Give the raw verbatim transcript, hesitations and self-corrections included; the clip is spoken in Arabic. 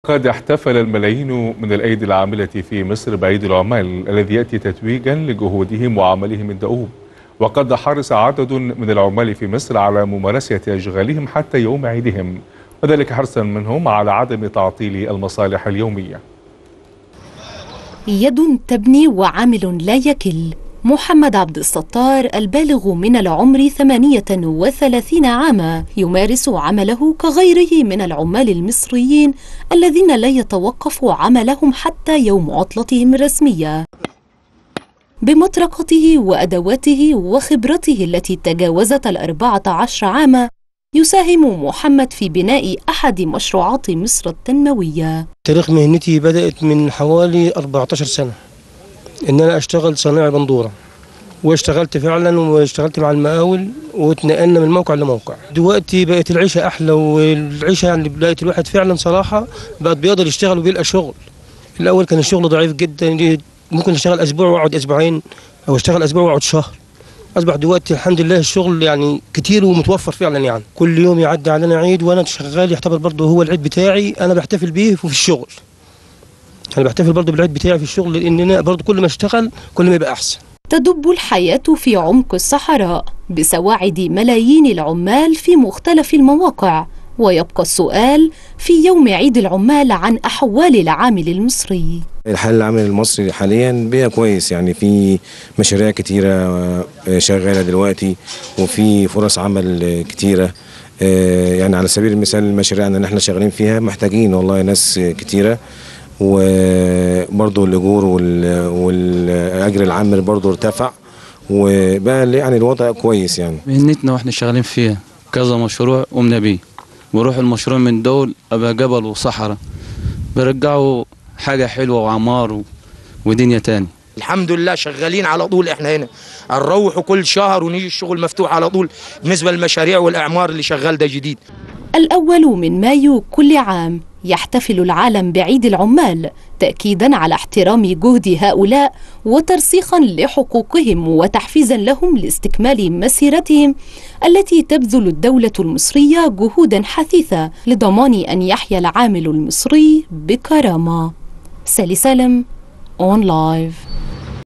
قد احتفل الملايين من الأيدي العاملة في مصر بعيد العمال الذي يأتي تتويجا لجهودهم وعملهم الدؤوب. وقد حرص عدد من العمال في مصر على ممارسة أشغالهم حتى يوم عيدهم، وذلك حرصا منهم على عدم تعطيل المصالح اليومية. يد تبني وعامل لا يكل. محمد عبد الستار البالغ من العمر ثمانية وثلاثين عاما يمارس عمله كغيره من العمال المصريين الذين لا يتوقف عملهم حتى يوم عطلتهم الرسمية. بمطرقته وأدواته وخبرته التي تجاوزت الأربعة عشر عاما يساهم محمد في بناء أحد مشروعات مصر التنموية. تاريخ مهنتي بدأت من حوالي أربعة عشر سنة إن أنا أشتغل صناعي بندورة، واشتغلت فعلا واشتغلت مع المقاول واتنقلنا من موقع لموقع. دلوقتي بقت العيشة أحلى، والعيشة يعني بقت الواحد فعلا صراحة بقت بيقدر يشتغل وبيلقى شغل. الأول كان الشغل ضعيف جدا، ممكن اشتغل أسبوع وأقعد أسبوعين أو اشتغل أسبوع وأقعد شهر. أصبح دلوقتي الحمد لله الشغل يعني كتير ومتوفر فعلا، يعني كل يوم يعدي علينا عيد وأنا شغال يعتبر برضه هو العيد بتاعي، أنا بحتفل بيه في الشغل. أنا بحتفل برضه بالعيد بتاعي في الشغل، لأن أنا برضه كل ما اشتغل كل ما يبقى أحسن. تدب الحياة في عمق الصحراء بسواعد ملايين العمال في مختلف المواقع، ويبقى السؤال في يوم عيد العمال عن أحوال العامل المصري. الحال العامل المصري حاليا بقى كويس، يعني في مشاريع كتيرة شغالة دلوقتي وفي فرص عمل كتيرة. يعني على سبيل المثال المشاريع اللي احنا شغالين فيها محتاجين والله ناس كتيرة، وبرضه الاجور والاجر العامل برضه ارتفع، وبقى يعني الوضع كويس. يعني مهنتنا واحنا شغالين فيها كذا مشروع قمنا بيه، بروح المشروع من دول ابقى جبل وصحراء برجعوا حاجه حلوه وعمار ودنيا تاني. الحمد لله شغالين على طول، احنا هنا نروح كل شهر ونيجي الشغل مفتوح على طول بالنسبه للمشاريع والاعمار اللي شغال ده جديد. الأول من مايو كل عام يحتفل العالم بعيد العمال تأكيداً على احترام جهد هؤلاء وترسيخاً لحقوقهم وتحفيزاً لهم لاستكمال مسيرتهم التي تبذل الدولة المصرية جهوداً حثيثة لضمان أن يحيا العامل المصري بكرامة. سالي سالم، أون لايف.